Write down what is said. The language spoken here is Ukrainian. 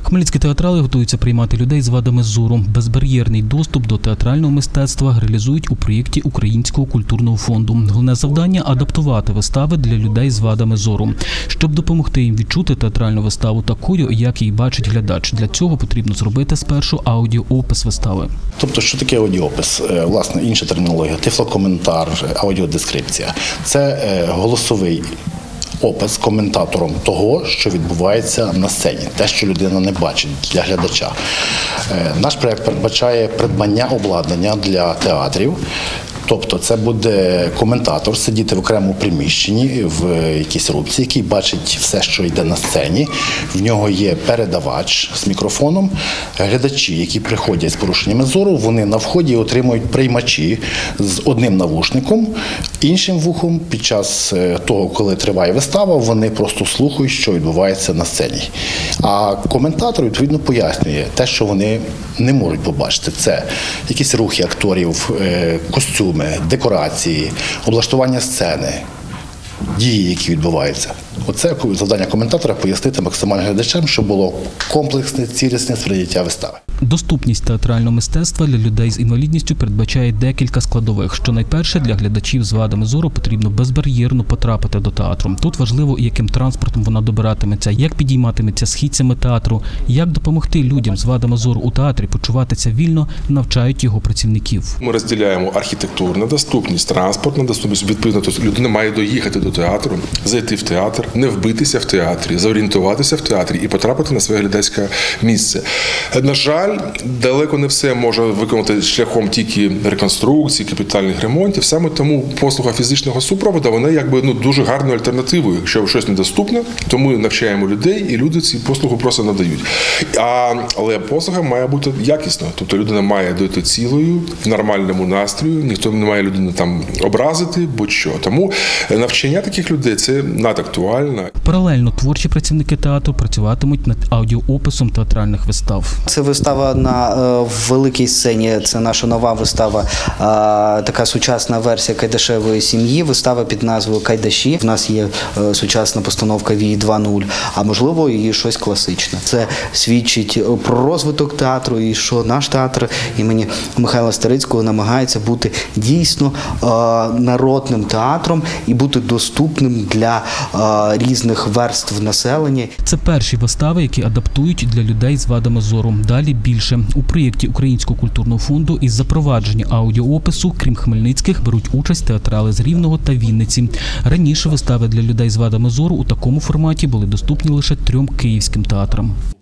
Хмельницькі театрали готуються приймати людей з вадами зору. Безбар'єрний доступ до театрального мистецтва реалізують у проєкті Українського культурного фонду. Головне завдання – адаптувати вистави для людей з вадами зору. Щоб допомогти їм відчути театральну виставу такою, як її бачить глядач. Для цього потрібно зробити спершу аудіоопис вистави. Тобто, що таке аудіоопис? Власне, інша термінологія – тифлокоментар, аудіодескрипція. Це голосовий опис коментатором того, що відбувається на сцені, те, що людина не бачить для глядача. Наш проєкт передбачає придбання обладнання для театрів. Тобто це буде коментатор сидіти в окремому приміщенні, в якійсь рубці, який бачить все, що йде на сцені. В нього є передавач з мікрофоном. Глядачі, які приходять з порушеннями зору, вони на вході отримують приймачі з одним навушником, іншим вухом. Під час того, коли триває вистава, вони просто слухають, що відбувається на сцені. А коментатор, відповідно, пояснює те, що вони не можуть побачити. Це якісь рухи акторів, костюми, декорації, облаштування сцени, дії, які відбуваються. Оце завдання коментатора – пояснити максимально глядачам, щоб було комплексне, цілісне сприйняття вистави. Доступність театрального мистецтва для людей з інвалідністю передбачає декілька складових. Що найперше, для глядачів з вадами зору потрібно безбар'єрно потрапити до театру. Тут важливо, яким транспортом вона добиратиметься, як підійматиметься східцями театру, як допомогти людям з вадами зору у театрі почуватися вільно, навчають його працівників. Ми розділяємо архітектурну доступність, транспортну доступність. Відповідно, тобто людина має доїхати до театру, зайти в театр, не вбитися в театрі, зорієнтуватися в театрі і потрапити на своє глядацьке місце. На жаль, далеко не все може виконати шляхом тільки реконструкції, капітальних ремонтів. Саме тому послуга фізичного супроводу, вона дуже гарною альтернативою. Якщо щось недоступне, то ми навчаємо людей, і люди ці послуги просто надають. Але послуга має бути якісною. Тобто людина має дойти цілою, в нормальному настрою, ніхто не має людину там образити, будь-що. Тому навчання таких людей – це надактуально. Паралельно творчі працівники театру працюватимуть над аудіоописом театральних вистав. Це вистава на великій сцені, це наша нова вистава, така сучасна версія «Кайдашевої сім'ї», вистава під назвою «Кайдаші». У нас є сучасна постановка «Вій 2.0», а можливо і щось класичне. Це свідчить про розвиток театру і що наш театр імені Михайла Старицького намагається бути дійсно народним театром і бути доступним для різних верств населення. Це перші вистави, які адаптують для людей з вадами зору. Далі більше. У проєкті Українського культурного фонду із запровадження аудіоопису, крім хмельницьких, беруть участь театрали з Рівного та Вінниці. Раніше вистави для людей з вадами зору у такому форматі були доступні лише 3 київським театрам.